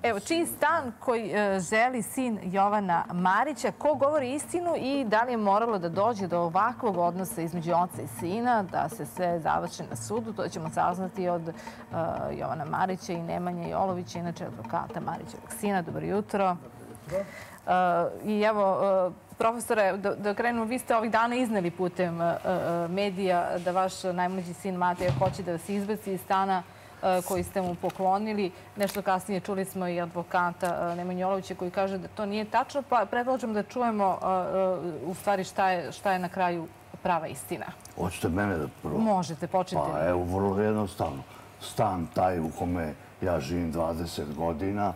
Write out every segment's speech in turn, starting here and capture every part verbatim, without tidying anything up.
Evo, čiji stan koji želi sin Jovana Marića, ko govori istinu i da li je moralo da dođe do ovakvog odnosa između oca i sina, da se sve završi na sudu, to ćemo saznati od Jovana Marića i Nemanje Jolovića, inače advokata Marićevog sina. Dobro jutro. I evo, profesore, da krenemo, vi ste ovih dana izneli putem medija da vaš najmlađi sin Mateja hoće da vas izbaci iz stana koji ste mu poklonili. Nešto kasnije čuli smo i advokata Nemanje Jolovića koji kaže da to nije tačno, pa predlažem da čujemo u stvari šta je na kraju prava istina. Hoćete mene da prvo? Možete, počnite. Pa evo, vrlo jednostavno. Stan taj u kome ja živim dvadeset godina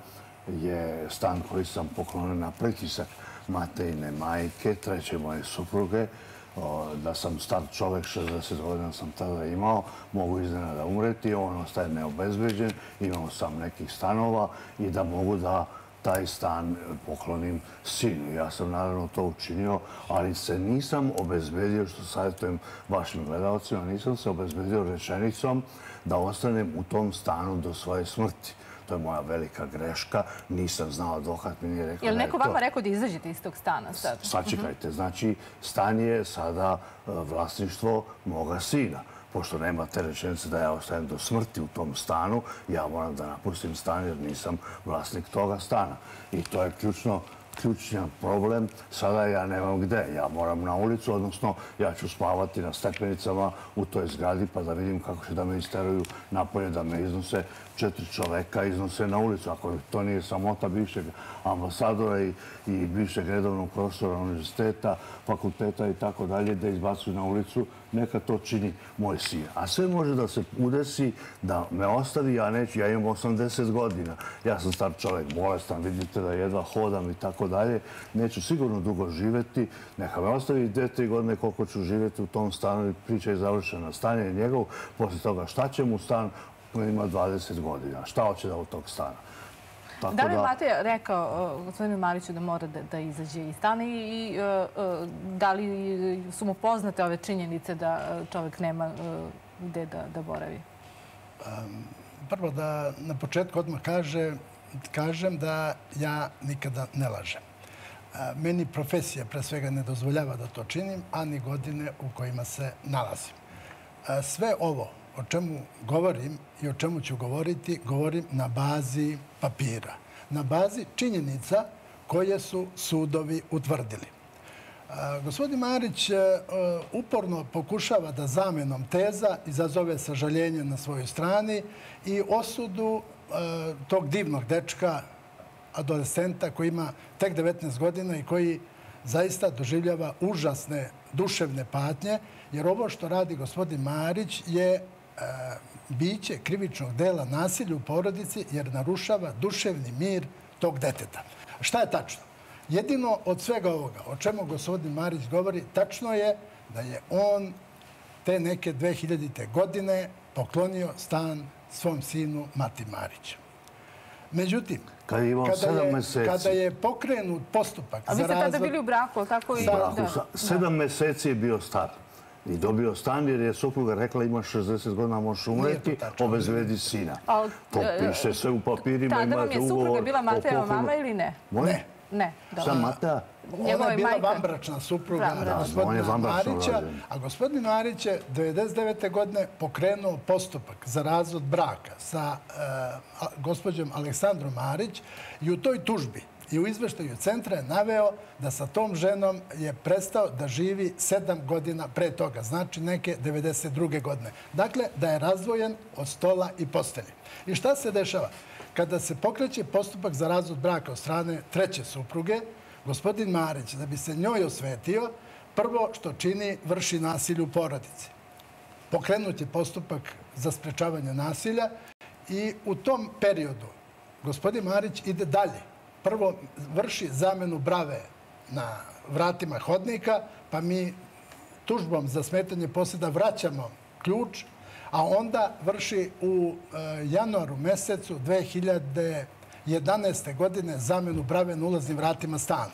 je stan koji sam poklonio na pritisak Matejine majke, treće moje supruge. Da sam star čovek, šezdeset godina sam tada imao, mogu iznenada umreti, on ostaje neobezbeđen, imao sam nekih stanova i da mogu da taj stan poklonim sinu. Ja sam naravno to učinio, ali se nisam obezbedio, što savjetujem vašim gledalcima, nisam se obezbedio rečenicom da ostanem u tom stanu do svoje smrti. To je moja velika greška. Nisam znao, advokat mi nije rekao... Je li neko vama rekao da izađete iz tog stana sad? Sačekajte. Znači, stan je sada vlasništvo moga sina. Pošto nema te rečenice da ja ostajem do smrti u tom stanu, ja moram da napustim stan jer nisam vlasnik toga stana. I to je ključno ključan problem. Sada ja nemam gde. Ja moram na ulicu, odnosno ja ću spavati na stepenicama u toj zgradi pa da vidim kako će da me isteruju napolje, da me iznose četiri čoveka, iznose na ulicu. Ako to nije samota bivšeg ambasadora i bivšeg redovnog profesora univerziteta, fakulteta i tako dalje, da izbacuju na ulicu, neka to čini moj sin. A sve može da se udesi da me ostavi, ja neću, ja imam osamdeset godina. Ja sam star čovek, bolestan, vidite da jedva hodam i tako dalje. Neću sigurno dugo živeti. Neka me ostavi dve, tri godine koliko ću živeti u tom stanu i priča je završena. Stan je njegov, posle toga šta će mu stan koji ima dvadeset godina? Šta hoće da od tog stana? Da li je Mateja rekao gospodinu Mariću da mora da izađe iz stana i da li su mu poznate ove činjenice da čovjek nema gde da boravi? Prvo da na početku odmah kažem da ja nikada ne lažem. Meni profesija pre svega ne dozvoljava da to činim, a ni godine u kojima se nalazim. Sve ovo o čemu govorim i o čemu ću govoriti, govorim na bazi papira, na bazi činjenica koje su sudovi utvrdili. Gospodin Marić uporno pokušava da zamenom teza izazove sažaljenje na svojoj strani i osudu tog divnog dečka, adolescenta koji ima tek devetnaest godina i koji zaista doživljava užasne duševne patnje, jer ovo što radi gospodin Marić je biće krivičnog dela nasilja u porodici jer narušava duševni mir tog deteta. Šta je tačno? Jedino od svega ovoga o čemu gospodin Marić govori, tačno je da je on te neke dve hiljadite godine poklonio stan svom sinu Mati Mariću. Međutim, kada je pokrenut postupak za razvod... A vi ste tada bili u braku, tako i... Sedam meseci je bio star i dobio stan jer je supruga rekla ima šezdeset godina, možeš umreti, obezvedi sina. To piše sve u papirima. Tada vam je supruga bila Matejeva mama ili ne? Ne. Ne. Sam Mateja? Ona je bila vanbračna supruga gospodina Marića, a gospodin Marić je devedeset devete godine pokrenuo postupak za razvod braka sa gospođom Aleksandrom Marić i u toj tužbi i u izveštaju centra je naveo da sa tom ženom je prestao da živi sedam godina pre toga, znači neke devedeset druge godine. Dakle, da je razdvojen od stola i postelje. I šta se dešava? Kada se pokreće postupak za razvod braka od strane treće supruge, gospodin Marić, da bi se njoj osvetio, prvo što čini, vrši nasilje u porodici. Pokrenut je postupak za sprečavanje nasilja i u tom periodu gospodin Marić ide dalje. Prvo vrši zamenu brave na vratima hodnika, pa mi tužbom za smetanje posjeda vraćamo ključ, a onda vrši u januaru mesecu dve hiljade jedanaeste. godine zamenu brave na ulaznim vratima stana.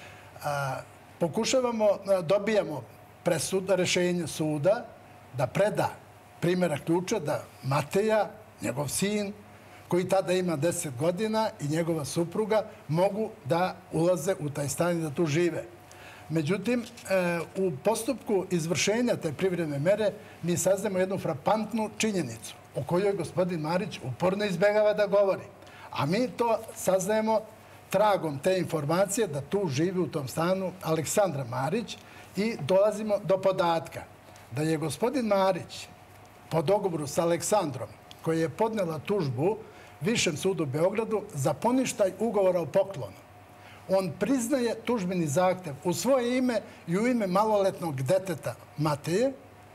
Pokušavamo, dobijamo rešenje suda da preda primjera ključa da Mateja, njegov sin, koji tada ima deset godina i njegova supruga mogu da ulaze u taj stan i da tu žive. Međutim, u postupku izvršenja te privremene mere mi saznamo jednu frapantnu činjenicu o kojoj gospodin Marić uporno izbegava da govori. A mi to saznajemo tragom te informacije da tu živi u tom stanu Aleksandra Marić i dolazimo do podatka da je gospodin Marić po dogovoru sa Aleksandrom, koji je podnela tužbu Višem sudu u Beogradu za poništaj ugovora o poklonu. On priznaje tužbeni zahtev u svoje ime i u ime maloletnog deteta Mateje.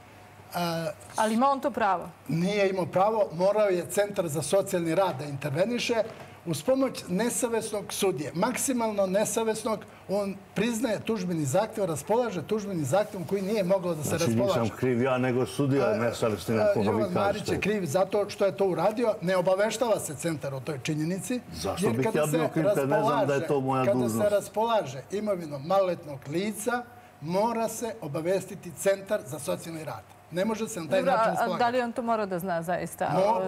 Ali ima on to pravo? Nije imao pravo. Morao je Centar za socijalni rad da interveniše uz pomoć nesavesnog sudije. Maksimalno nesavesnog, on priznaje tužbeni zahtev, raspolaže tužbeni zahtevom koji nije moglo da se raspolaže. Znači nisam kriv ja, nego sudija je nesavesni na koga vi kažete. Jovan Marić je kriv zato što je to uradio. Ne obaveštava se Centar o toj činjenici. Zašto bih ja bio kriv kad ne znam da je to moja dužnost? Kada se raspolaže imovinom maloletnog lica, mora se obavestiti Centar za socijalni rad. Ne može se na taj način raspolagati. Da li on to mora da zna zaista?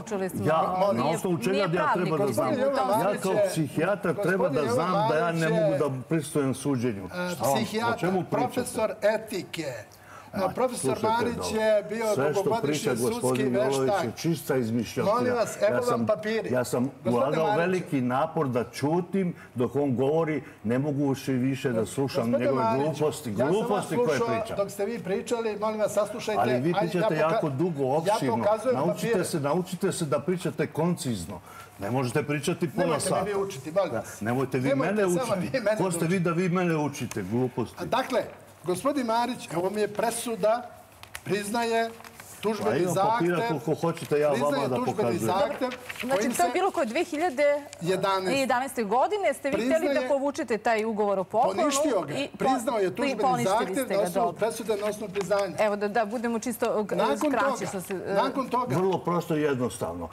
Ja, na osnovu čega ja treba da znam? Ja kao psihijatar treba da znam da ja ne mogu da pristujem suđenju. Psihijatar, profesor etike. Profesor Marić je bio dugogodišnji sudski veštak. Slušajte, je čista izmišljotina. Molim vas, evo vam papiri. Ja sam ulagao veliki napor da čutim dok on govori. Ne mogu više da slušam njegove gluposti. Gluposti koje priča. Ja sam vas slušao dok ste vi pričali. Molim vas, saslušajte. Ali vi pričate jako dugo, opširno. Ja pokazujem papire. Naučite se da pričate koncizno. Ne možete pričati pola sata. Nemojte mi vi učiti, molim vas. Nemojte vi mene učiti. Ko ste vi da vi mene učite? Gluposti. Dakle, gospodin Marić, evo mi je presuda, priznaje tužbeni zahtev. Imam papira koliko hoćete, ja vama da pokazujem. Znači, to je bilo koje dve hiljade jedanaeste. godine ste vi htjeli da povučete taj ugovor o poklonu. Poništio ga. Priznao je tužbeni zahtev na osnovu presude, na osnovu priznanja. Evo, da budemo čisto skraći. Nakon toga... Vrlo prosto i jednostavno.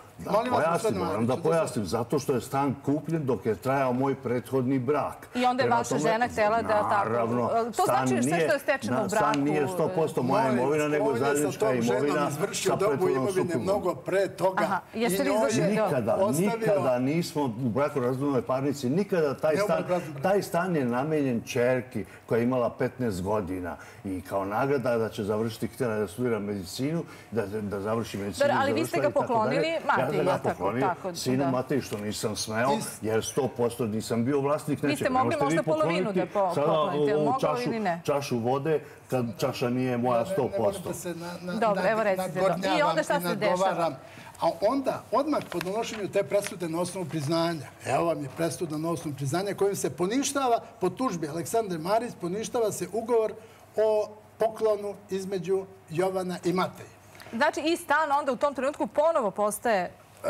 Moram da pojasnim. Zato što je stan kupljen dok je trajao moj prethodni brak. I onda je vaša žena htjela da tako... Naravno. To znači sve što je stečeno u braku. Stan nije sto posto moja imovina, nego zajednička imovina. Izvršio dobu imovine mnogo pre toga. Nikada, nikada nismo u brakorazvodnoj parnici, nikada taj stan, taj stan je namenjen ćerki koja je imala petnaest godina i kao nagrada da će završiti, htjela da studira medicinu, da, da završi medicinu. Ali vi ste ga poklonili Mateji. Ja sam ga poklonio sinu Mateji, što nisam smeo, jer sto posto nisam bio vlasnik nečega. Vi ste mogli možda polovinu da poklonite, moglo ili ne? Čašu vode, kad čaša nije moja sto posto. Dobro, evo recite. I onda šta se dešava? A onda, odmah po donošenju te presude na osnovu priznanja, evo vam je presuda na osnovu priznanja kojim se poništava po tužbi Aleksandre Marić, poništava se ugovor o poklonu između Jovana i Mateje. Znači i stan onda u tom trenutku ponovo postaje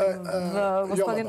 gospodin...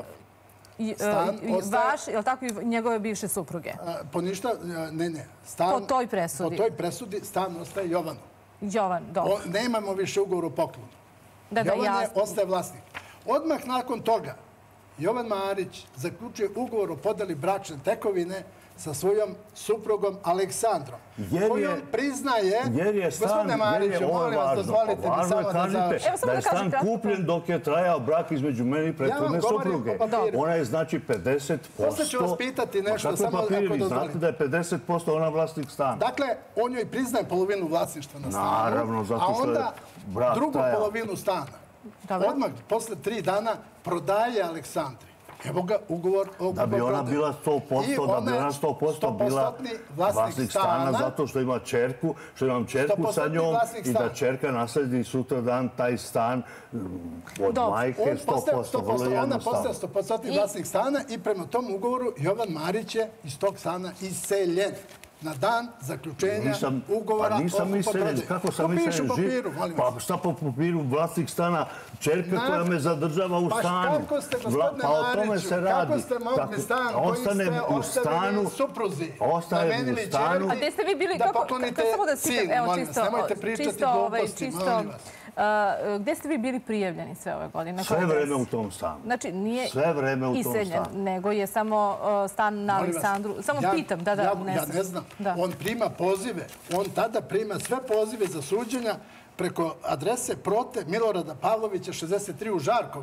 Vaš, je li tako, i njegove bivše supruge? Poništa, ne, ne. Po toj presudi? Po toj presudi stan ostaje Jovanu. Jovan, dobro. Nemamo više ugovor o poklonu. Jovan je ostaje vlasnik. Odmah nakon toga Jovan Marić zaključuje ugovor o podeli bračne tekovine sa svojom suprugom Aleksandrom, kojom priznaje... Jer je stan, jer je ovo važno. Važno je kažete da je stan kupljen dok je trajao brak između meni i prethodne supruge. Ona je znači pedeset posto... Posle ću vas pitati nešto, samo ako dozvolite. Znate da je pedeset posto ona vlasnik stana. Dakle, on joj priznaje polovinu vlasništva na stanu. Naravno, zato što je brak a onda drugu polovinu stana. Odmah, posle tri dana, prodaje Aleksandri. Evo ga ugovor o da bi ona bila sto posto, da bi ona sto posto bila vlasnik stana zato što ima čerku, što imam čerku sa njom i da čerka nasledi sutra dan taj stan od majke sto posto. Ona postaje sto posto vlasnik stana i prema tom ugovoru Jovan Marić je iz tog stana iseljen na dan zaključenja ugovora o kupoprodaji. Pa nisam iseljen. Kako sam iseljen? Pa šta po papiru vlasnik stana? Čerka koja me zadržava u stanu. Pa kako ste, gospodine Mariću, kako ste mogli stan koji ste ostavili supruzi, namenili čerki, a gde ste vi bili, da poklonite sin, molim vas, nemojte pričati gluposti, molim vas. Gde ste vi bili prijavljeni sve ove godine? Sve vreme u tom stanu. Znači, nije iseljen, nego je samo stan na Aleksandru. Samo pitam, da, da, ne znam. Ja ne znam. On prima pozive. On tada prima sve pozive za suđenja preko adrese Prote Milorada Pavlovića šezdeset tri u Žarkovu.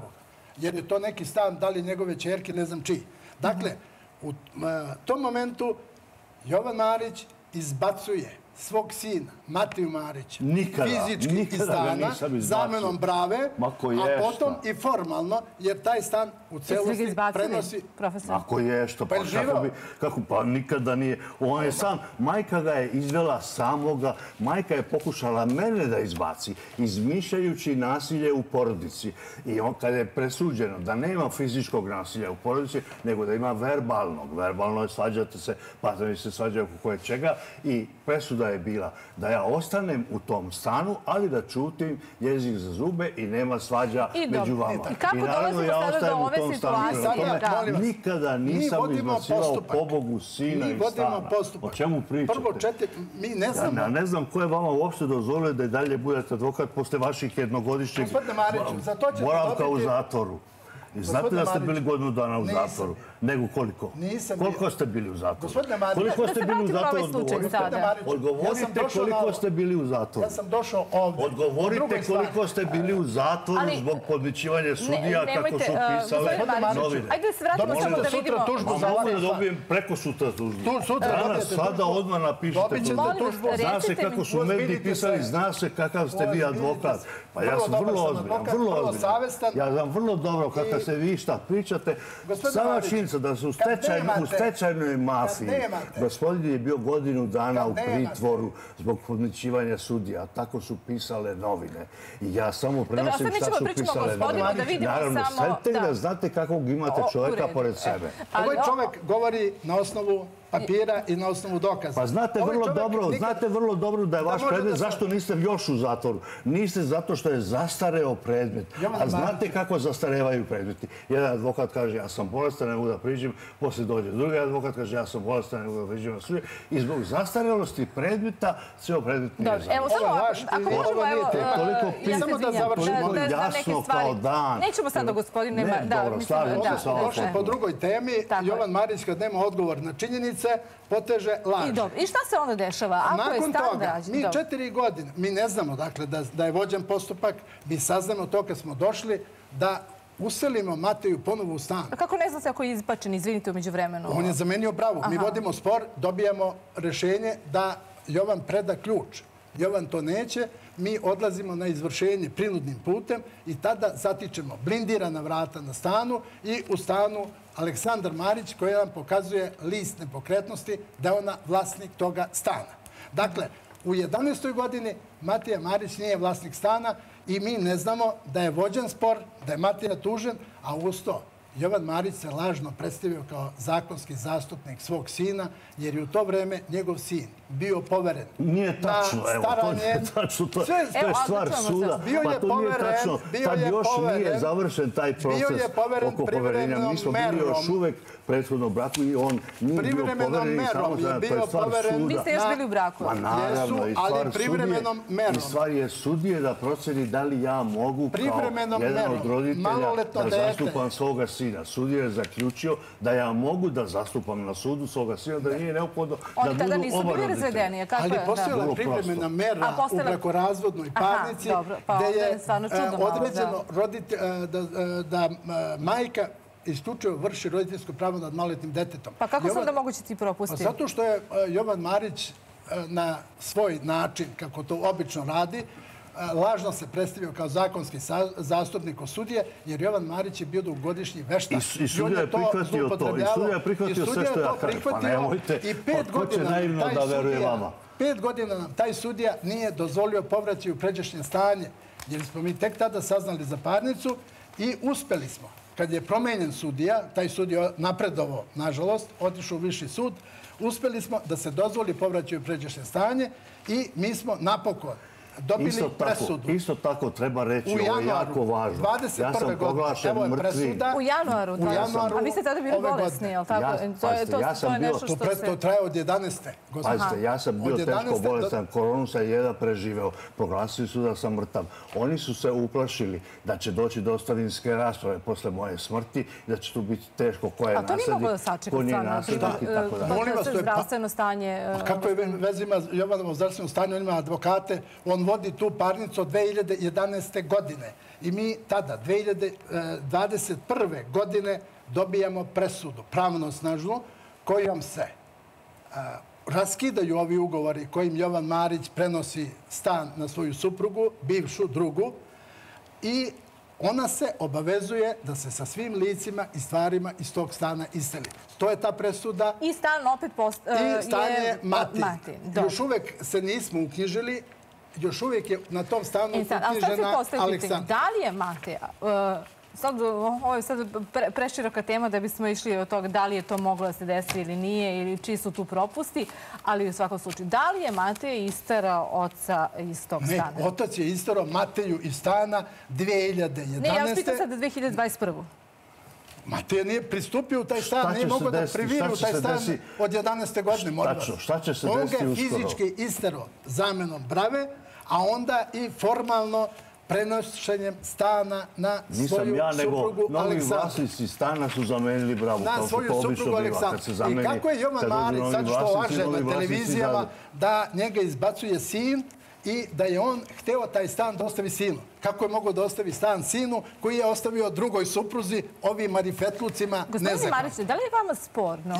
jer je to neki stan, da li njegove ćerke, ne znam čiji. Dakle, u tom momentu Jovan Marić izbacuje svog sina, Matiju Marića, fizički iz stana, zamenom brave, a potom i formalno, jer taj stan u celosti prenosi... Ako je što, pa kako, pa nikada nije. On je sam, majka ga je izvela samoga, majka je pokušala mene da izbaci, izmišljajući nasilje u porodici. I on kada je presuđeno da nema fizičkog nasilja u porodici, nego da ima verbalnog. Verbalno je svađate se, partneri se svađaju oko koje čega i presuda je bila da ja ostanem u tom stanu, ali da čutim jezik za zube i nema svađa među vama. I kako dolazimo sada do ove situacije? Nikada nisam izbacivao pobogu sina iz stana. O čemu pričate? Prvo, četiri, mi ne znamo. Ja ne znam ko je vama uopšte dozvolio da i dalje budete advokat posle vaših jednogodišnjeg boravka u zatvoru. Znate da ste bili godinu dana u zatvoru? Nego koliko? Nisam. Koliko ste bili u zatvoru? Gospodine Marić, koliko ste bili u zatvoru? Odgovorite koliko ste bili u zatvoru. Ja sam došao ovdje. Odgovorite koliko ste bili u zatvoru zbog podmićivanja sudija kako su pisale novine. Ajde da se vratimo samo da vidimo. A mogu da dobijem preko sutra tužbu. Danas, sada odmah napišite tužbu. Zna se kako su mediji pisali, zna se kakav ste vi advokat. Pa ja sam vrlo ozbiljan, vrlo ozbiljan. Ja znam vrlo dobro kakav ste vi šta pričate. Sama činjenica da su u stečajnoj mafiji. Gospodin je bio godinu dana u pritvoru zbog podmićivanja sudija. Tako su pisale novine. I ja samo prenosim šta su pisale novine. Naravno, tek da znate kakvog imate čovjeka pored sebe. Ovaj čovjek govori na osnovu papira i na osnovu dokaza. Pa znate vrlo dobro, znate vrlo dobro da je vaš predmet. Zašto niste još u zatvoru? Niste zato što je zastareo predmet. A znate kako zastarevaju predmeti? Jedan advokat kaže ja sam bolestan, ne mogu da priđem, poslije dođe drugi advokat kaže ja sam bolestan, ne mogu da priđem na sudu. I zbog zastarelosti predmeta ceo predmet nije završen. Evo samo, ako možemo, evo, ja se izvinjam, toliko jasno kao dan. Nećemo sad do gospodine... Ne, dobro, slavimo se sa ovo. Po drugoj temi, Jovan Marić kad nema odgovor na činjenice, poteže laž. I šta se onda dešava? Nakon toga, mi četiri godine, mi ne znamo dakle da je vođen postupak, mi saznamo to kad smo došli da uselimo Mateju ponovo u stan. A kako ne znam se ako je izbačen, izvinite, umeđu vremenu? On je zamenio bravu. Mi vodimo spor, dobijamo rešenje da Jovan preda ključ. Jovan to neće, mi odlazimo na izvršenje prinudnim putem i tada zatičemo blindirana vrata na stanu i u stanu Aleksandar Marić koji nam pokazuje list nepokretnosti da je ona vlasnik toga stana. Dakle, u jedanaestoj godini Matija Marić nije vlasnik stana i mi ne znamo da je vođen spor, da je Matija tužen, a usto Jovan Marić se lažno predstavio kao zakonski zastupnik svog sina, jer je u to vreme njegov sin bio poveren. Nije tačno, evo, to nije tačno, to je stvar suda. Bio je poveren, bio tad je još nije poveren, završen taj proces oko poverenja. Mi smo bili još uvek prethodno u braku i on nije bio poveren i samo da to je stvar suda. Vi ste još bili u braku. Pa naravno, i stvar sudije. I stvar je sudije da proceni da li ja mogu kao jedan od roditelja da zastupam svoga sina. Sudija je zaključio da ja mogu da zastupam na sudu svoga sina, da nije neophodno da budu oba roditelja. Ali postojala pripremena mera u brakorazvodnoj parnici gde je određeno da majka isključivo vrši roditeljsko pravo nad maloletnim detetom. Pa kako se onda moguće ti propustiti? Zato što je Jovan Marić na svoj način, kako to obično radi, lažno se predstavio kao zakonski zastupnik od sudije, jer Jovan Marić je bio dugogodišnji veštak. I sudija je prihvatio to. I sudija je prihvatio sve što ja kažem. Pa nemojte, ko će naivno da veruje vama? Pet godina nam taj sudija nije dozvolio povraćaj u pređašnje stanje, jer smo mi tek tada saznali za parnicu i uspeli smo. Kad je promenjen sudija, taj sudija napredovao, nažalost, otišao u viši sud, uspeli smo da se dozvoli povraćaj u pređašnje stanje i mi smo napokon dobili presudu. Isto tako treba reći, ovo je jako važno. Ja sam proglašen mrtvim. U januaru. A vi ste tada bili bolesni, je li tako? To je nešto što se... To traje od jedanaeste. Pazite, ja sam bio teško bolestan, koronu sam jedan preživeo. Proglasili su da sam mrtav. Oni su se uplašili da će doći do ostavinske rasprave posle moje smrti, da će tu biti teško ko je naslednik, ko nije naslednik i tako dalje. Molim vas, to je zdravstveno stanje... Kako je vezima Jovanovo zdravstveno stanje? On ima advokate, on on vodi tu parnicu od dve hiljade jedanaeste. godine. I mi tada, dve hiljade dvadeset prve. godine, dobijamo presudu, pravnosnažnu, kojom se raskidaju ovi ugovori kojim Jovan Marić prenosi stan na svoju suprugu, bivšu drugu, i ona se obavezuje da se sa svim licima i stvarima iz tog stana iseli. To je ta presuda. I stan opet I stan je Mati. Još uvek se nismo uknjižili, još uvijek je na tom stanu uknjižena Aleksandra. Da li je Mate... Sad, ovo je sad preširoka tema da bismo išli od toga da li je to moglo da se desi ili nije, ili čiji su tu propusti, ali u svakom slučaju, da li je Matej isterao oca iz tog stana? Ne, otac je isterao Mateju iz stana dve hiljade jedanaeste. Ne, ja vas pitam sad dve hiljade dvadeset prve. Mateja nije pristupio u taj stan, nije mogao da priviri u taj stan od jedanaeste. godine. Šta će se desiti uskoro? On ga je fizički isterao zamenom brave, a onda i formalno prenošenjem stana na svoju suprugu Aleksandru. Nisam ja, nego novi vlasnici stana su zamenili bravu. Na svoju suprugu Aleksandru. I kako je Jovan Marić, sad što laže na televizijama, da njega izbacuje sin i da je on hteo taj stan da ostavi sinu. Kako je mogao da ostavi stan sinu koji je ostavio drugoj supruzi, ovim marifetlucima nezakonito? Gospodine Mariću, da li je vama sporno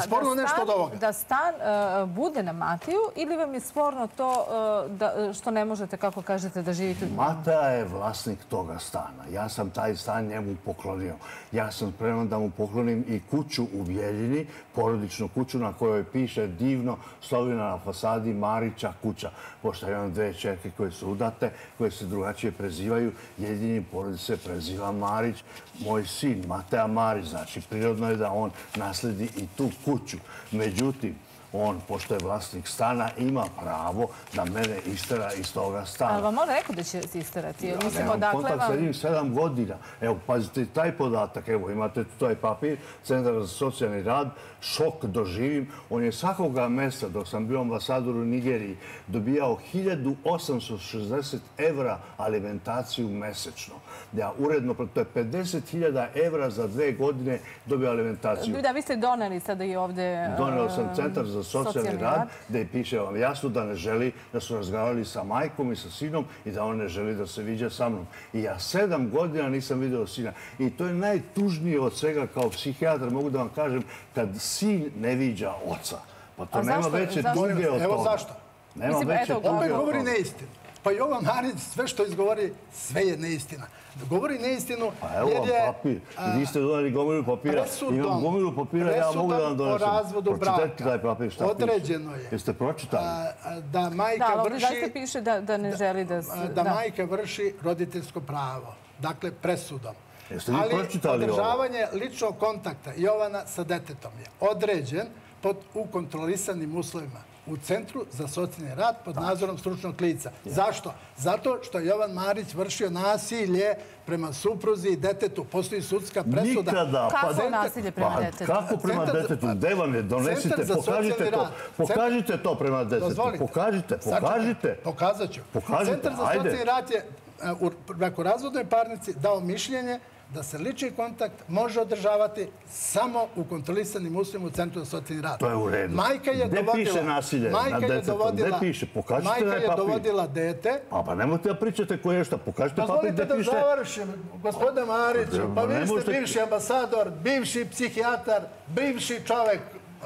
da stan bude na Mateju ili vam je sporno to što ne možete, kako kažete, da živite u njemu? Mateja je vlasnik toga stana. Ja sam taj stan njemu poklonio. Ja sam spreman da mu poklonim i kuću u Bijeljini, porodičnu kuću na kojoj piše divno slovina na fasadi Marića kuća. Pošto imam dve čerke koje su udate, koje se drugačije prezivaju. Jedini porodic se preziva Marić, moj sin, Mateja Marić. Znači, prirodno je da on nasledi i tu kuću. Međutim, on, pošto je vlasnik stana, ima pravo da mene istera iz toga stana. Ali vam on rekao da će se isterati? Ja nemam kontakt sa njim sedam godina. Evo, pazite, taj podatak, evo, imate taj papir, Centar za socijalni rad, šok doživim. On je svakoga mjeseca, dok sam bio ambasador u Nigeriji, dobijao hiljadu osamsto šezdeset evra alimentaciju mesečno. Ja uredno, to je pedeset hiljada evra za dve godine dobio alimentaciju. Da, vi ste doneli sada i ovde... Doneo sam Centar za socijalni rad, gde piše vam jasno da ne želi da su razgovarali sa majkom i sa sinom i da on ne želi da se viđa sa mnom. I ja sedam godina nisam vidio sina. I to je najtužnije od svega kao psihijatar, mogu da vam kažem, kad sin ne viđa oca. Pa to nema veće tuge od toga. Evo zašto? Nema veće tuge od toga. On govori neistinu. Pa Jovan Marić sve što izgovori, sve je neistina. Govori neistinu jer je... Pa evo vam papir. Vi ste donali gomilu papira. Imam gomilu papira, ja mogu da vam donesem. Presudom o razvodu braka određeno je... Jeste pročitali? Da majka vrši... Da, ovdje zaista piše da ne želi da... Da majka vrši roditeljsko pravo. Dakle, presudom. Jeste vi pročitali ovo? Ali održavanje ličnog kontakta Jovana sa detetom je određen u kontrolisanim uslovima u Centru za socijalni rad pod nadzorom stručnog lica. Zašto? Zato što je Jovan Marić vršio nasilje prema supruzi i detetu. Postoji sudska presuda. Nikada. Kako nasilje prema detetu? Kako prema detetu? Gde vam je? Donesite, pokažite to. Pokažite to prema detetu. Pokažite, pokažite. Pokazat ću. Centar za socijalni rad je u brakorazvodnoj parnici dao mišljenje da se lični kontakt može održavati samo u kontrolisanim uslovima u Centru za socijalni rad. To je u redu. Gde piše nasilje na detetu? Gde piše? Pokažite majka da je je papir. dovodila dete. Pa pa nemojte da pričate koje je šta. Pokažite papir gde piše. Dozvolite da završim, gospodine Mariću. Pa vi ste bivši ambasador, bivši psihijatar, bivši čovek.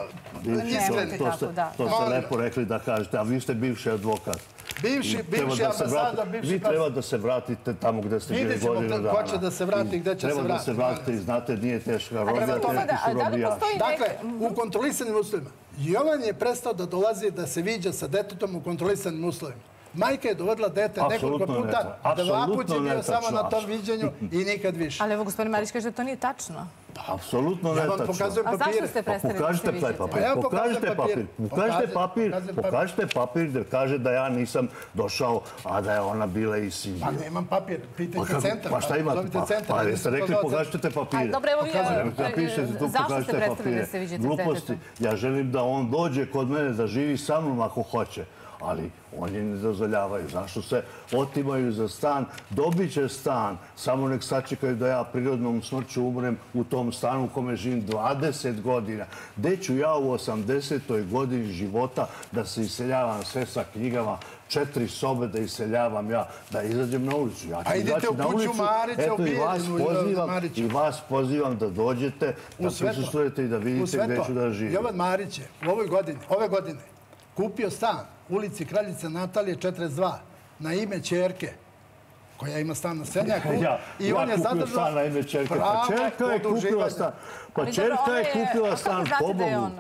To ste lepo rekli da kažete, a vi ste bivši advokat. Bivši ambasador, bivši... Vi treba da se vratite tamo gde ste bili godinu dana. Vidjet ćemo ko će da se vrati i gde će se vratiti. Treba da se vratite i znate, nije teška robija, teški su robijaši. Dakle, u kontrolisanim uslovima. Jovan je prestao da dolazi da se viđa sa detetom u kontrolisanim uslovima. Majka je dovodila dete nekoliko puta, dva put je bio samo na tom viđenju i nikad više. Ali evo, gospodin Marić kaže da to nije tačno. Apsolutno netačno. Ja vam pokazujem papire. A zašto ste prestali da se viđete? Pokažite papir. Pokažite papir. Pokažite papir gdje kaže da ja nisam došao, a da je ona bila i sin. Pa nemam papir. Pitajte centar. Pa šta imate? Pa jeste rekli pokažite te papire. Dobro, evo vi... Zašto ste prestali da se viđete s detetom? Ja želim da on dođe kod mene da živi sa mnom ako hoće. Ali oni ne dozvoljavaju. Zašto se otimaju za stan? Dobit će stan. Samo nek sačekaju da ja prirodnom smrću umrem u tom ovom stanu u kome živim dvadeset godina. Gde ću ja u osamdesetoj godini života da se iseljavam sve sa knjigama, četiri sobe da iseljavam ja, da izađem na ulicu. A idite u kuću Marića, u Bijeljinu. I vas pozivam da dođete, da prisustujete i da vidite gde ću da živim. Jovan Marić je u ovoj godini, ove godine, kupio stan u ulici Kraljice Natalije četrdeset dva na ime ćerke, koja ima stan na Senjaku. Ja kupio stan na ime ćerke. Pa ćerka je kupila stan. Pa ćerka je kupila stan, pobogu.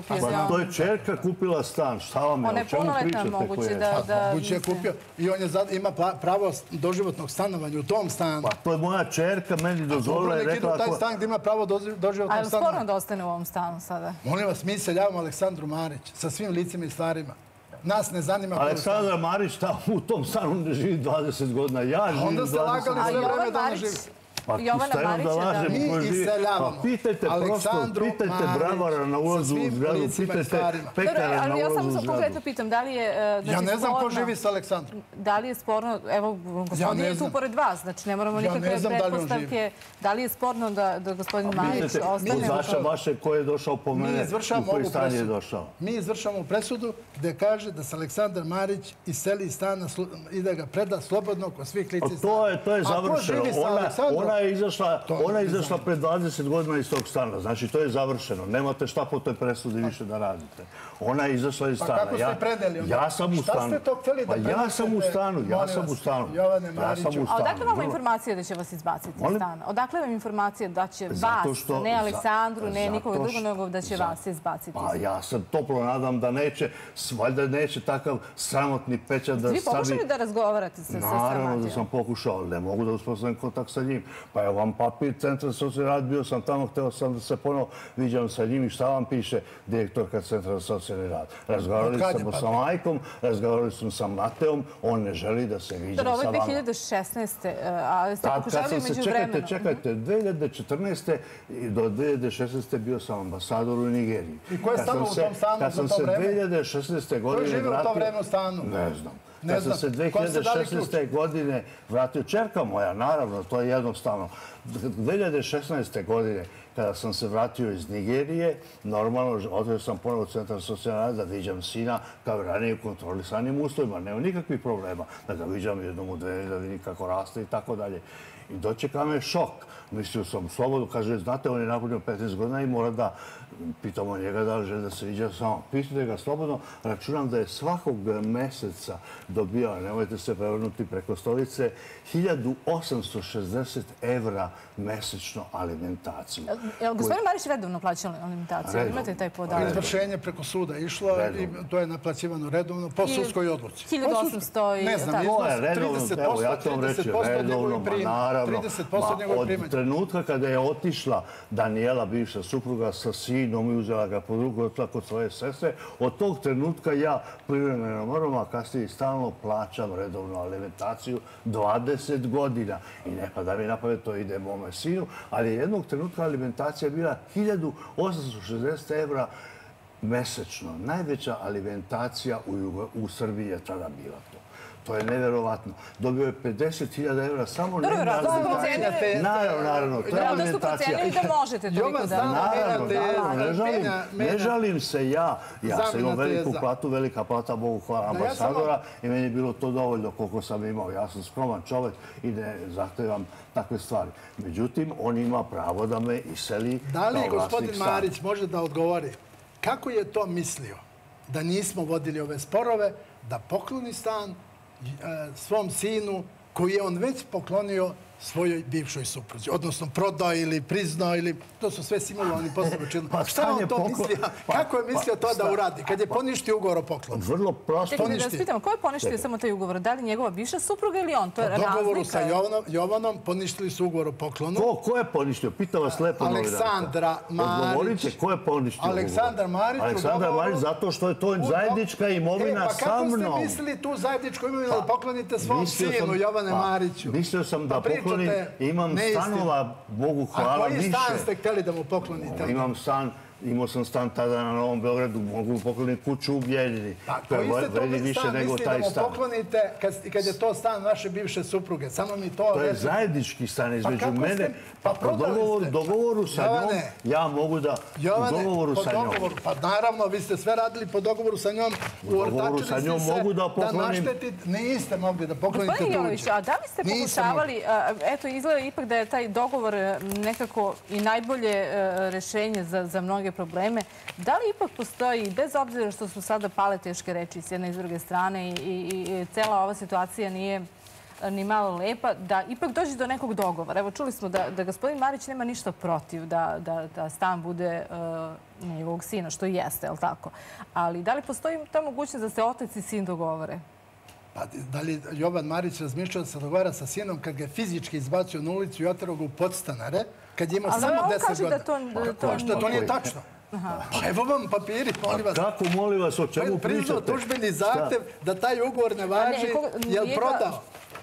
Pa to je ćerka kupila stan. Šta vam je? On je punoletan, moguće da... Moguće je kupio. I on ima pravo doživotnog stanovanja u tom stanu. Pa to je moja ćerka, meni dozvolila i rekla... A taj stan gdje ima pravo doživotnog stanovanja. A je li sporno da ostane u ovom stanu sada? Molim vas, mi seljavamo Aleksandru Marić sa svim licima i stvarima. Nas ne zanima... Aleksandar Marić u tom stanu ne živi dvadeset godina. Ja živim dvadeset godina. Onda ste lagali sve vreme da ne živi. Jovana Marića da... Mi iseljavamo. Pitajte prosto, pitajte bravara na ulazu u zgradu, pitajte pekara na ulazu u zgradu. Ja samo konkretno pitam, da li je... Ja ne znam ko živi s Aleksandrom. Da li je sporno... Evo, gospodin je tu pored vas, znači ne moramo nikakve pretpostavke. Da li je sporno da gospodin Marić ostane... Zaša vaše ko je došao po mene, u koji stan je došao. Mi izvršamo presudu gde kaže da se Aleksandar Marić iseli iz stana i da ga preda slobodno kod svih lica i stana. To je završeno. Ona je izašla pred dvadeset godina iz tog stana. Znači, to je završeno. Nemate šta po toj presudi više da radite. Ona je izašla iz stana. Pa kako ste predali onda? Ja sam u stanu. Šta ste to htjeli da predate? Pa ja sam u stanu. Ja sam u stanu. Jovane Mariću. A odakle vam informacija da će vas izbaciti iz stana? Odakle vam informacija da će vas, ne Aleksandru, ne nikog drugog, nego da će vas izbaciti iz stana? Pa ja sam toplo nadam da neće, valjda neće takav sramotni pečat da stavi... Vi pokušali da razgovarate sa Sramatijom? Naravno da sam pokušao, ali ne mogu da uspostavim kontakt sa njim. Pa evo vam papir, Centra za socijalni rad, bio sam tamo, hteo sam da se ponovo viđam sa njim i šta vam piše direktorka Centra za socijalni rad. Razgovarali smo sa majkom, razgovarali smo sa Mateom, on ne želi da se viđam sa vama. Ovo je dve hiljade šesnaeste. a ste pokušali među vremenom? Čekajte, čekajte, dve hiljade četrnaeste do dve hiljade šesnaeste bio sam ambasador u Nigeriji. I ko je stano u tom stanu za to vreme? Kad sam se dve hiljade šesnaeste godine vratio... Ko je živio u to vreme u stanu? Ne znam. Kad sam se dve hiljade šesnaeste godine vratio, čerka moja, naravno, to je jednostavno. dve hiljade šesnaeste godine, kada sam se vratio iz Nigerije, normalno, otveo sam ponovo Centar za socijalni rad da viđam sina kao ranije u kontrolisanim uslovima. Nema nikakvih problema da ga viđam jednom u dve, da vidim kako raste i tako dalje. I dočeka me šok. Mislio sam slobodno, kaže, znate, on je napunio petnaest godina i mora da pitamo njega da li želi da se viđa samo. Pitajte ga slobodno, računam da je svakog meseca dobijao, nemojte se prevrnuti preko stolice, hiljadu osamsto šezdeset evra mesečno alimentaciju. Je li gospodin Marić redovno plaćao alimentaciju? Imate taj podatak? Izvršenje preko suda išlo i to je naplaćivano redovno po sudskoj odluci. hiljadu osamsto i... Ne znam, to je redovno, evo ja ću vam reći, redovno, ma naravno. Od trenutka kada je otišla Danijela, bivša supruga, sa sinom i uzela ga pod ruku, otla kod svoje sestre, od tog trenutka ja privremeno moram, a kasnije i stalno plaćam redovnu alimentaciju dvadeset godina. I ne pa da mi napamet, to ide mome sinu, ali jednog trenutka alimentacija je bila hiljadu osamsto šezdeset evra mesečno. Najveća alimentacija u Srbiji je tada bila to. To je neverovatno. Dobio je pedeset hiljada evra samo na alimentacija. Naravno, naravno. To je alimentacija. Da su procenili da možete toliko da... Naravno, naravno. Ne žalim se ja. Ja sam imao veliku platu, velika plata, Bogu hvala, ambasadora i meni je bilo to dovoljno koliko sam imao. Ja sam skroman čovjek i ne zahtevam takve stvari. Međutim, on ima pravo da me iseli kao da li vlasnik gospodin stana. Marić može da odgovori kako je to mislio da nismo vodili ove sporove, da pokloni stan svom sinu koji je on već poklonio svojoj bivšoj supruzi. Odnosno prodao ili priznao ili... To su sve simulovani poslovi učinili. Šta on to mislio? Kako je mislio to da uradi? Kad je poništio ugovor o poklonu? Vrlo prosto. Čekaj, da vas pitamo, ko je poništio samo taj ugovor? Da li njegova bivša supruga ili on? To je razlika. U dogovoru sa Jovanom poništili su ugovor o poklonu. Ko je poništio? Pitam vas lepo novinarka. Aleksandra Marić. Odgovorite, ko je poništio ugovor? Aleksandar Marić. Aleksandar Marić, zato što je to zajednička imovina sa mnom. Pa kako ste mislili tu zajedničku imovinu da poklonite svom sinu, Jovane Mariću? Mislio sam da poklonim, imam stanova, Bogu hvala, više. A koji stan ste htjeli da mu poklonite? Imam stan imao sam stan tada na Novom Beogradu, mogu pokloniti kuću u Bijeljini. Pa koji ste to mi stan mislili da mu poklonite kad je to stan vaše bivše supruge? Samo mi to... To je zajednički stan između mene. Pa po dogovoru sa njom, ja mogu da... U dogovoru sa njom. Pa naravno, vi ste sve radili po dogovoru sa njom. U dogovoru sa njom mogu da poklonim... Niste mogli da poklonite tuđu. Gospodin Jolović, a da li ste pokušavali... Eto, izgleda ipak da je taj dogovor nekako i najbolje rešenje za mnoge probleme. Da li ipak postoji, bez obzira što su sada pale teške reči s jedne i s druge strane i cela ova situacija nije ni malo lepa, da ipak dođe do nekog dogovora? Evo, čuli smo da gospodin Marić nema ništa protiv da stan bude njegovog sina, što i jeste, je li tako? Ali da li postoji ta mogućnost da se otac i sin dogovore? Pa da li Jovan Marić razmišljao da se dogovara sa sinom kad ga je fizički izbacio na ulicu i oterao ga u podstanare, kad je imao samo deset godina? Što to nije tačno? Pa evo vam papiri, molim vas. Kako, molim vas, o čemu pričate? Priznao tužbeni zahtev da taj ugovor ne važi, je li prodao?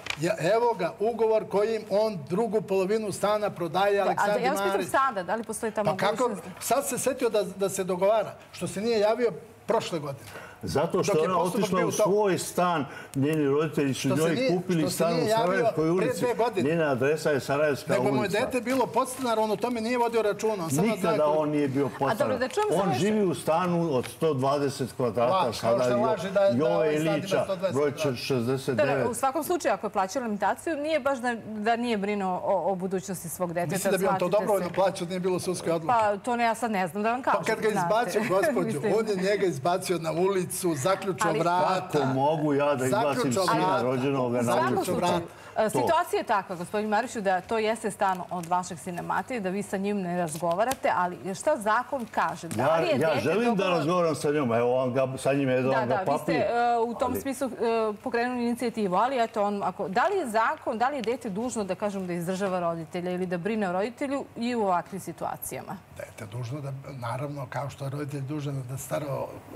Evo ga, ugovor kojim on drugu polovinu stana prodaje Aleksandru Marić. A ja vas pitam sada, da li postoji ta mogućnost? Pa kako? Sad se setio da se dogovara, što se nije javio prošle godine. Zato što je ona otišla u svoj stan, njeni roditelji su njoj kupili stan u Sarajevskoj ulici. Njena adresa je Sarajevska ulica. Nego mu je dete bilo podstanar, on o tome nije vodio računa. Nikada on nije bio podstanar. On živi u stanu od sto dvadeset kvadrata, sada Joe Ilića, broj šezdeset devet. U svakom slučaju, ako je plaćao alimentaciju, nije baš da nije brinuo o budućnosti svog deteta. Mislim da bi on to dobrovoljno plaćao, nije bilo sudske odluke. Pa to ne, ja sad ne znam da vam kažem. Pa kad ga izbacio, gospođu, on je njega izbacio na ulicu, zaključao vrata. Kako mogu ja da izbacim sina rođenog na ulicu? Situacija je takva, gospodin Mariću, da to jeste stan od vašeg sina Mateje, da vi sa njim ne razgovarate, ali šta zakon kaže? Ja želim da razgovaram sa njom, evo sa njim je da vam ga papir. Da, da, vi ste u tom smislu pokrenuli inicijativu, ali eto, da li je zakon, da li je dete dužno da kažem da izdržava roditelja ili da brine o roditelju i u ovakvim situacijama? Dete dužno da, naravno, kao što je roditelj dužan da stara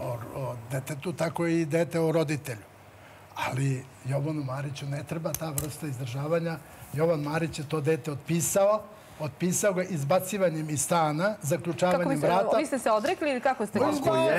o detetu, tako i dete o roditelju. Ali Jovanu Mariću ne treba ta vrsta izdržavanja. Jovan Marić je to dete otpisao. Otpisao ga izbacivanjem iz stana, zaključavanjem vrata. Vi ste se odrekli ili kako ste...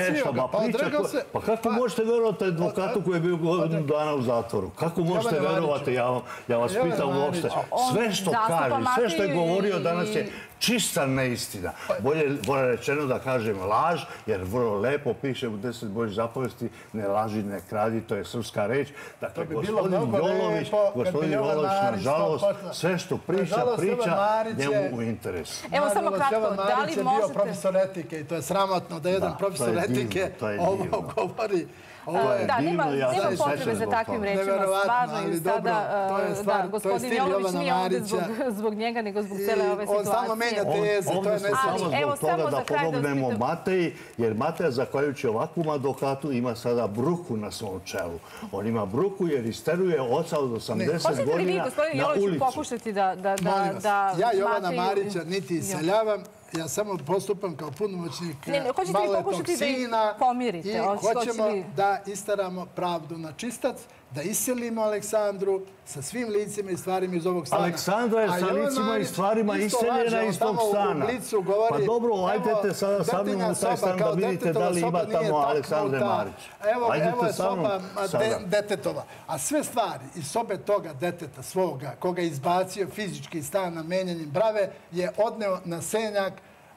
Pa kako možete verovati advokatu koji je bio godinu dana u zatvoru? Kako možete verovati? Ja vas pitam uopšte. Sve što kaže, sve što je govorio danas je čista neistina. Bolje rečeno da kažem laž, jer vrlo lepo piše u deset Božjih zapovesti ne laži, ne kradi, to je srpska reč. Dakle, gospodin Jolović, gospodin Jolović, nažalost, sve što priča, priča njemu u interesu. Evo samo kratko, da li možete... Marić je bio profesor etike i to je sramotno da jedan profesor etike ovo govori. Da, nema potrebe za takvim rečima, stvarno i sada gospodin Jolović nije ovdje zbog njega, nego zbog cijele ove situacije. On samo menja teze, to je ne samo zbog toga da pomognemo Mateji, jer Mateja, zahvaljujući ovakvom advokatu, ima sada bruku na svom čelu. On ima bruku jer isteruje oca od osamdeset godina na ulicu. Hoćete li vi, gospodin Jolović, pokušati da... Molim vas, ja Jovana Marića niti iseljavam, ja samo postupam kao punomoćnik maloletnog sina i hoćemo da istaramo pravdu na čistac, da iselimo Aleksandru sa svim licima i stvarima iz ovog stana. Aleksandra je sa licima i stvarima iseljena iz tog stana. Pa dobro, ajdete sada sa mnom u taj stan da vidite da li ima tamo Aleksandre Marić. Evo je soba detetova. A sve stvari iz sobe toga deteta svoga, koga je izbacio fizički iz stana menjanjem brave, je odneo na senjak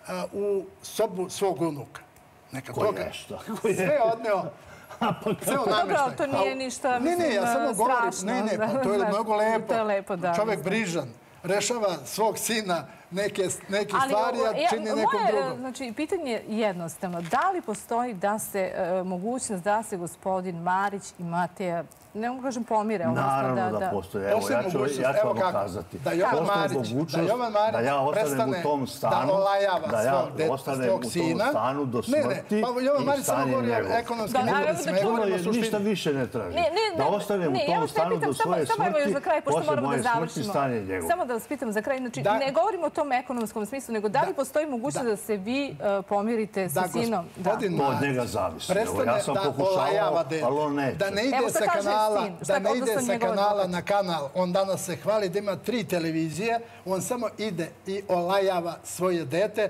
u sobu svog unuka. Neka toga. Sve odneo. Dobro, ali to nije ništa strašno. Ne, ne, ja samo govorim. Ne, ne, pa to je mnogo lepo. Čovjek brižan. Rešava svog sina neke stvari, a čini nekom drugom. Znači, pitanje je jednostavno. Da li postoji da se mogućnost da se gospodin Marić i Mateja, ne mogu kažem pomire? Naravno da postoji. Evo, ja ću vam kazati. Da Jovan Marić prestane da olajava svog sina. Ne, ne, pa Jovan Marić samo govori o ekonomskim interesima. Ništa više ne traži. Da ostanem u tom stanu do svoje smrti, posle moje smrti stane njegov. Samo da vas pitam za kraj. Znači, ne govorimo o tom ekonomskom smislu, nego da li postoji mogućnost da se vi pomirite sa sinom? To od njega zavisi. Ja sam pokušavao, ali on neće. Da ne ide sa kanala, da ne ide sa kanala na kanal. On danas se hvali da ima tri televizije. On samo ide i olajava svoje dete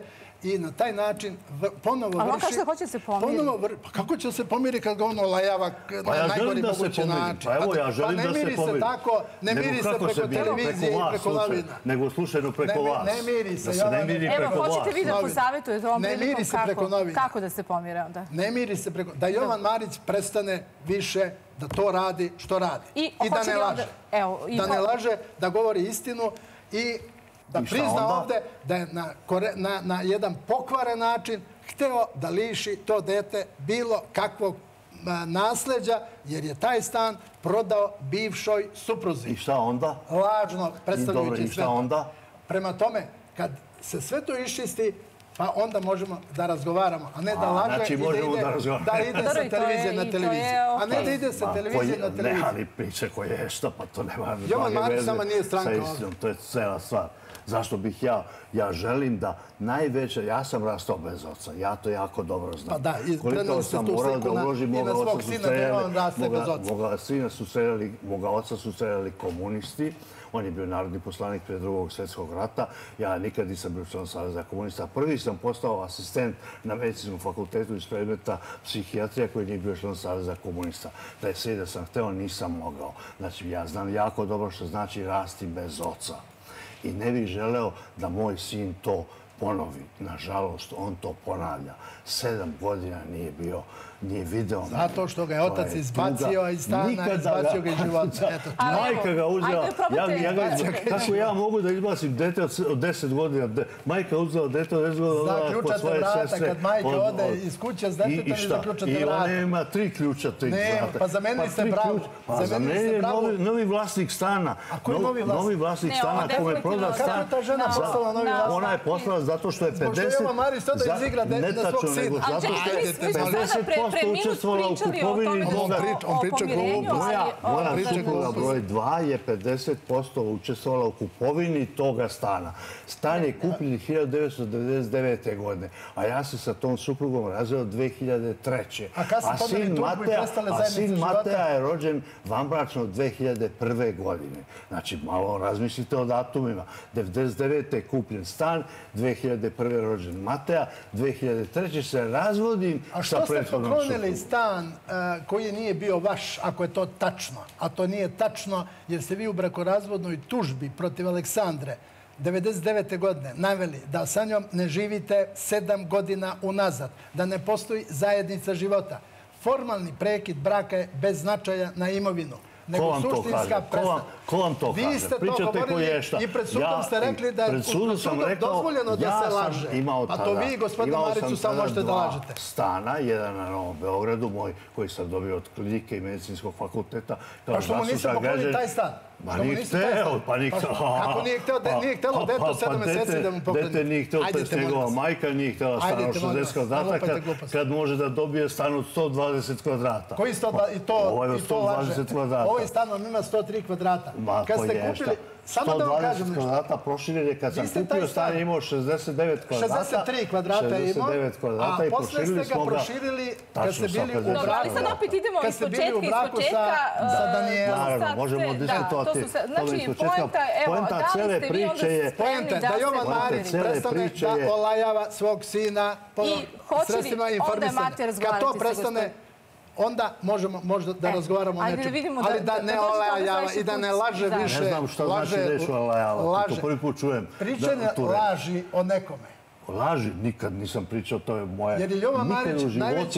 i na taj način ponovo vrši... Ali on kaže da hoće se pomiriti. Pa kako će se pomiriti kad ga ono lajava na najgori mogući način? Pa evo, ja želim da se pomiri. Pa ne miri se tako, ne miri se preko televizije i preko novina. Nego slučajno preko vas. Ne miri se. Evo, hoćete vi da posavjetujete ovom prilikom kako da se pomire onda? Ne miri se preko... Da Jovan Marić prestane više da to radi što radi. I da ne laže. Da ne laže, da govori istinu i da prizna ovde da je na jedan pokvaren način hteo da liši to dete bilo kakvog nasleđa, jer je taj stan prodao bivšoj supruzi. I šta onda? Lažno predstavljajući sve. I šta onda? Prema tome, kad se sve to iščisti, pa onda možemo da razgovaramo, a ne da laže i da ide sa televizije na televiziju. A ne da ide sa televizije na televiziju. Ne, ali priče koje je što, pa to nema Jovan Marić sama nije stranka ovdje. To je cela stvar. Zašto bih ja, ja želim da najveće, ja sam rastao bez oca, ja to jako dobro znam. Pa da, preneli ste tu sliku i na svog sina da je on raste bez oca. Moga sina su streljali, moga oca su streljali komunisti, on je bio narodni poslanik prije drugog svjetskog rata, ja nikad nisam bio član Saveza komunista. Prvi sam postao asistent na medicinskom fakultetu iz predmeta psihijatrija koji nije bio član Saveza komunista. Da je sve da sam hteo, nisam mogao. Znači, ja znam jako dobro što znači rasti bez oca. I ne bih želeo da moj sin to ponovi. Nažalost, on to ponavlja. Sedam godina nije bio, nije video. Zato što ga je otac izbacio iz stana, izbacio ga iz života. Majka ga uzela. Kako ja mogu da izbacim dete od deset godina? Majka uzela dete od deset godina kod svoje sestre. Zaključate vrata kad majka ode iz kuće s detetom i zaključate vrata. I ona ima tri ključa. Ne, pa zamenili ste pravo. Pa za mene je novi vlasnik stana. A koji novi vlasnik? Novi vlasnik stana kome proda stan. Kako je ta žena postala novi vlasnik? Ona je postala zato što je pedeset... Zbog što Jovan Marić sada izigra na svog sina. Zato što je pedeset posto učestvovala u kupovini toga. On priča glupost. Moja supruga broj dva je pedeset posto učestvovala u kupovini toga stana. Stan je kupljen hiljadu devetsto devedeset devete. godine, a ja se sa tom suprugom razveo dve hiljade treće. A kad ste podali tužbu i prestale zajednice života? A sin Mateja je rođen vanbračno dve hiljade prve. godine. Znači, malo razmislite o datumima. devedeset devete. je kupljen stan, dve hiljade prve. rođen Mateja, dve hiljade treće. se razvodim sa prethodnom suprugom. A što ste poklonili stan koji nije bio vaš, ako je to tačno? A to nije tačno, jer ste vi u brakorazvodnoj tužbi protiv Aleksandre devedeset devete. godine naveli da sa njom ne živite sedam godina unazad, da ne postoji zajednica života. Formalni prekid braka je bez značaja na imovinu. Ko vam to kaže? Ko vam to kaže? Vi ste to govorili i pred sudom ste rekli da je dozvoljeno da se laže. A to vi, gospodine Mariću, samo možete da lažete. Stana, jedan na Novom Beogradu, moj, koji sam dobio od klinike i medicinskog fakulteta. Pa što mu niste poklonili taj stan? Pa nije hteo, pa nije hteo. Kako nije htelo dete od sedam meseci da mu pokloni? Dete nije htelo, to je njegova majka, nije htela stan od šezdeset kvadrata, kad može da dobije stan od sto dvadeset kvadrata. Koji sto dvadeset? Ovo je sto dvadeset kvadrata. Ovaj stan vam ima sto tri kvadrata. Kad ste kupili... sto dvadeset kvadrata proširili je kad sam kupio stan, imao šezdeset devet kvadrata. šezdeset tri kvadrata je imao, a posle ste ga proširili kad ste bili u braku. Ali sad opet idemo iz početka, iz početka. Sa Danijelom. Naravno, možemo diskutovati. Znači, poenta, evo, da li ste vi onda spremni da da Jovan Marić prestane da olajava svog sina po sredstvima informisanja. Kad to prestane, onda možemo možda da razgovaramo o nečemu. Ali da ne olajava i da ne laže više. Ne znam što znači reći olajava. To prvi put čujem. Pričanje laži o nekome. Laži? Nikad nisam pričao, to je moje... Jer je Jovan Marić najveći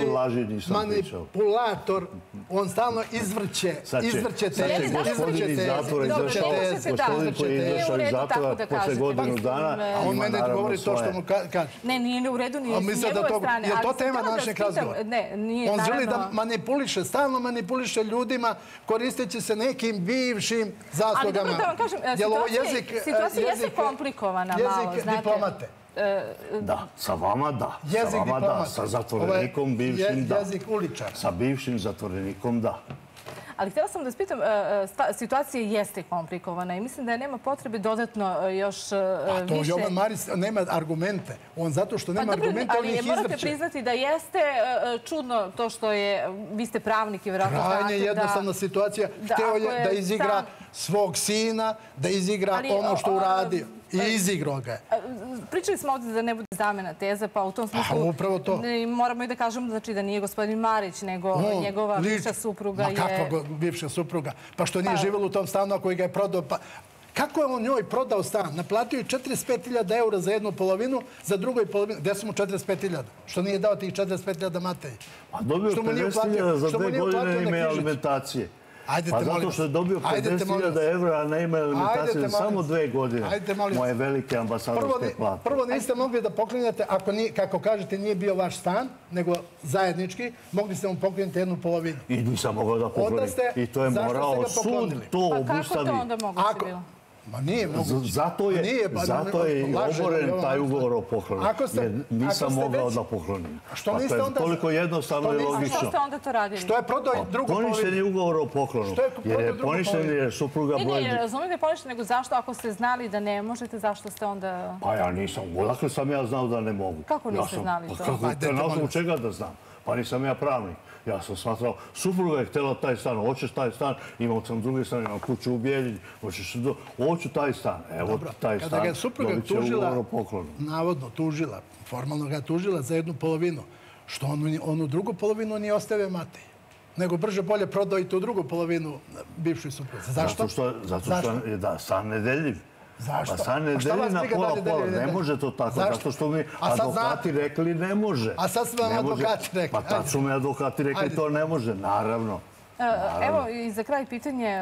manipulator, on stalno izvrće, izvrće teze. Sad će gospodin iz zatvora izašao, gospodin koji je izašao iz zatvora posle godinu dana, a on mene govori to što mu kaže. Ne, nije u redu, nije s njegove strane. Je to tema našeg razgovora? Ne, nije, naravno. On želi da manipuliše, stalno manipuliše ljudima koristeći se nekim bivšim zaslugama. Ali dobro da vam kažem, situacija jeste komplikovana malo, znate. Jezik diplomate. Da, sa vama da. Sa vama da, sa zatvorenikom bivšim da. Jezik uličara. Sa bivšim zatvorenikom da. Ali htjela sam da spitam, situacija jeste komplikovana i mislim da nema potrebe dodatno još više... A to Jovan Marić nema argumente. On zato što nema argumente, on ih izvrće. Ali morate priznati da jeste čudno to što je... Vi ste pravnik i vjerojatno znate da... Krajnje jednostavna situacija. Hteo je da izigra svog sina, da izigra ono što uradio. i izigrao ga je. Pričali smo ovdje da ne bude zamena teza, pa u tom smislu moramo i da kažemo da nije gospodin Marić, nego njegova bivša supruga je... Ma kakva bivša supruga? Pa što nije živjela u tom stanu, a koji ga je prodao? Kako je on njoj prodao stan? Naplatio je četrdeset pet hiljada eura za jednu polovinu, za drugoj polovinu. Gde su mu četrdeset pet hiljada? Što nije dao tih četrdeset pet hiljada Mateji? Pa dobio pedeset hiljada za dve godine ime alimentacije. Pa zato što je dobio pedeset hiljada evra, a ne ima alimentacije za samo dve godine. Moje velike ambasadorske plate. Prvo niste mogli da poklinjate, ako, kako kažete, nije bio vaš stan, nego zajednički, mogli ste mu poklinjati jednu polovinu. I nisam mogao da poklonim. I to je morao sud to obustavi. Pa kako to onda moguće bilo? Ma nije moguće. Zato je i oboren taj ugovor o poklonu. Jer nisam mogao da poklonim. Što niste onda... Toliko jednostavno i logično. Što ste onda to radili? Što je prodao drugu polovinu? Poništen je ugovor o poklonu. Jer je poništen je supruga Bledi. Ne, ne, razumijem da je poništen, nego zašto ako ste znali da ne možete, zašto ste onda... Pa ja nisam. Odakle sam ja znao da ne mogu? Kako niste znali to? Na osnovu čega da znam? Pa nisam ja pravnik. Ja sam smatrao, supruga je htjela taj stan, hoćeš taj stan, imao sam drugi stan, imam kuću u Bijeljini, hoću taj stan. Evo taj stan, dobit će ugovor o poklonu. Navodno tužila, formalno ga tužila za jednu polovinu, što onu drugu polovinu nije ostavio Matej, nego brže bolje prodao i tu drugu polovinu bivšoj supruzi. Zašto? Zato što je stan nedeljiv. Zašto? Pa sad ne deli na pola-pola, ne može to tako, zato što mi advokati rekli ne može. A sad su vam advokati rekli. Pa tad su mi advokati rekli to ne može, naravno. Evo i za kraj pitanje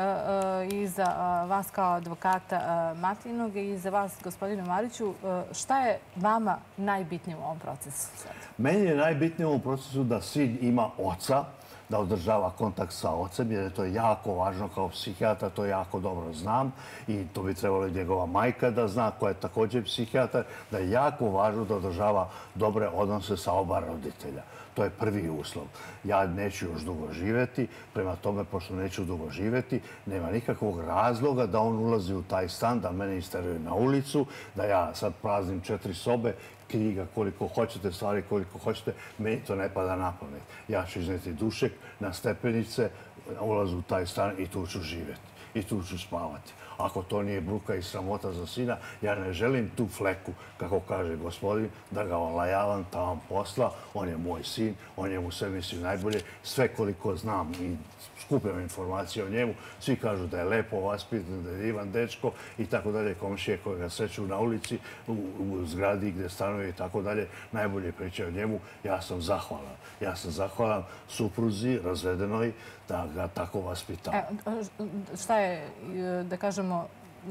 i za vas kao advokata Matinog i za vas, gospodine Mariću, šta je vama najbitnije u ovom procesu? Meni je najbitnije u ovom procesu da sin ima oca, da održava kontakt sa ocem, jer je to jako važno kao psihijatra, to jako dobro znam i to bi trebalo i njegova majka da zna, koja je također psihijatar, da je jako važno da održava dobre odnose sa oba roditelja. To je prvi uslov. Ja neću još dugo živjeti, prema tome, pošto neću dugo živjeti, nema nikakvog razloga da on ulazi u taj stan, da mene isteruje na ulicu, da ja sad praznim četiri sobe, knjiga koliko hoćete, stvari koliko hoćete, meni to ne pada na pamet. Ja ću izneti dušek na stepenice, ulazu u taj stan i tu ću živjeti. I tu ću spavati. Ako to nije bruka i sramota za sina, ja ne želim tu fleku, kako kaže gospodin, da ga olajavam tamo posla. On je moj sin, on je mu sve misli najbolje. Sve koliko znam i skupljam informacije o njemu, svi kažu da je lepo vaspitan, da je divan dečko i tako dalje. Komšije koje ga sreću na ulici, u zgradi gdje stanuje i tako dalje, najbolje pričaju o njemu. Ja sam zahvalan. Ja sam zahvalan supruzi, razvedenoj, da ga tako vaspitao. Šta je, da kažemo,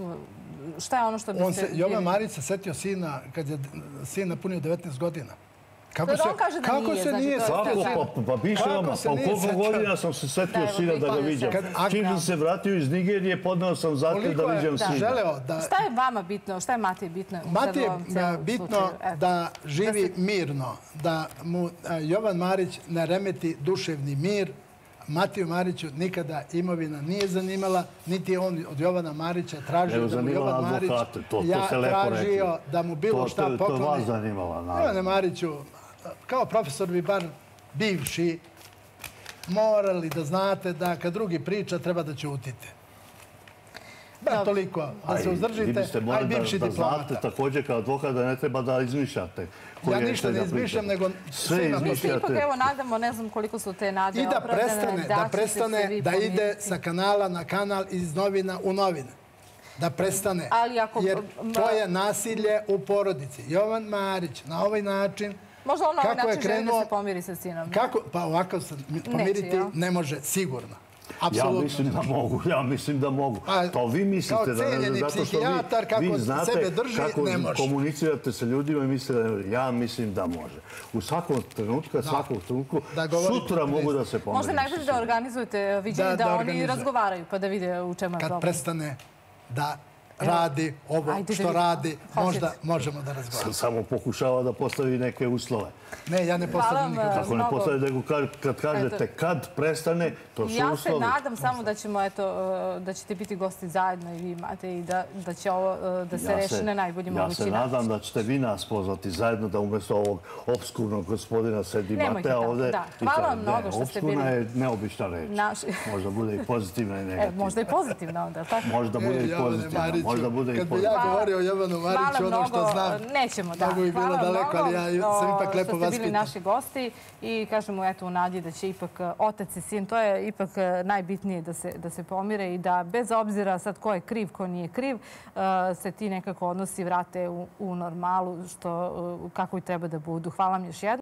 šta je ono što bi se... Jovan Marić se setio sina kad je sin napunio devetnaest godina. Kako on kaže da nije? Kako se nije setio? Pa piše vama, pa u koliko godina sam se setio sina da ga viđam. Čim sam se vratio iz Nigerije, podneo sam zahtjev da viđam sina. Šta je vama bitno? Šta je Matiji bitno? Matiji je bitno da živi mirno, da mu Jovan Marić ne remeti duševni mir. Matiju Mariću nikada imovina nije zanimala, niti on od Jovana Marića tražio da mu Jovan Marić ja tražio da mu bilo šta pokloni. To je vas zanimala, naravno. Jovane Mariću, kao profesor bi bar bivši morali da znate da kad drugi priča treba da ćutite. Bar toliko, da se uzdržite, a i bivši diplomata. Da znate također kao advokat da ne treba da izmišljate. Ja ništa ne izmišljam, nego sve izmišljate. Mi se ipak evo nadamo, ne znam koliko su te nade opravdane. I da prestane da ide sa kanala na kanal, iz novina u novine. Da prestane. Jer to je nasilje u porodici. Jovan Marić na ovaj način... Možda on na ovaj način želi da se pomiri sa sinom. Pa ovako se pomiriti ne može sigurno. Ja mislim da mogu, ja mislim da mogu. To vi mislite da ne znam, zato što vi znate kako komunicirate sa ljudima i mislite da ne može. Ja mislim da može. U svakom trenutku, svakog trenutku, sutra mogu da se pomirim. Možda najbolje da organizujete viđenje da oni razgovaraju pa da vide u čemu je problem. Kad prestane da radi ovo što radi, možda možemo da razgovaramo. Samo pokušava da postavi neke uslove. Ne, ja ne postavim nikakve. Kako ne postavi, nego kad kažete kad prestane, to su uslovi. Ja se nadam samo da ćemo, eto, da ćete biti gosti zajedno i vi imate i da će ovo da se reši na najbolji mogući način. Ja se nadam da ćete vi nas pozvati zajedno da umjesto ovog obskurnog gospodina sedi Matea ovde. Hvala vam mnogo što ste bili. Obskurna je neobična reč. Možda bude i pozitivna i negativna. Možda i pozitivna onda, tako? Možda bude i pozitivna. Možda bude i kad bi pozitivno. ja govorio o Jovanu Mariću, ono što znam, nećemo, da. mnogo bi bilo daleko, ali ja sam ipak lepo vas što ste bili naši gosti i kažemo eto u nadi da će ipak otac i sin, to je ipak najbitnije da se, da se pomire i da bez obzira sad ko je kriv, ko nije kriv, se ti nekako odnosi vrate u, u normalu što, kako i treba da budu. Hvala vam još jednom.